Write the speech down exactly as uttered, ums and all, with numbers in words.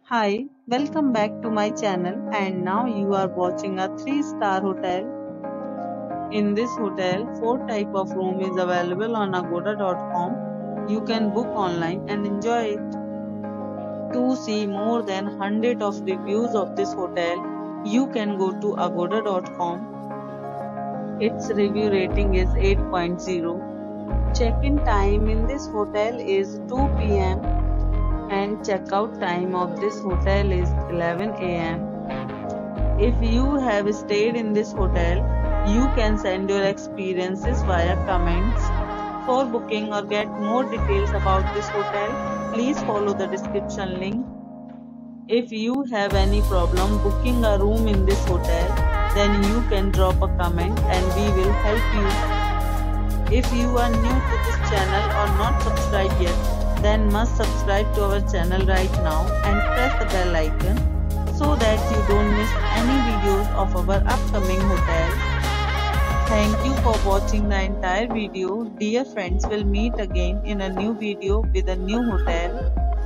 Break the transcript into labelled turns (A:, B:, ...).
A: Hi, welcome back to my channel and now you are watching a three star hotel. In this hotel, four type of room is available on agoda dot com. You can book online and enjoy it. To see more than one hundred of reviews of this hotel, you can go to agoda dot com. Its review rating is eight point zero. Check-in time in this hotel is two p m and checkout time of this hotel is eleven a m If you have stayed in this hotel, you can send your experiences via comments. For booking or get more details about this hotel, please follow the description link. If you have any problem booking a room in this hotel, then you can drop a comment and we will help you. If you are new to this channel or not subscribed yet, then must subscribe to our channel right now and press the bell icon so that you don't miss any videos of our upcoming hotel. Thank you for watching the entire video. Dear friends, we'll meet again in a new video with a new hotel.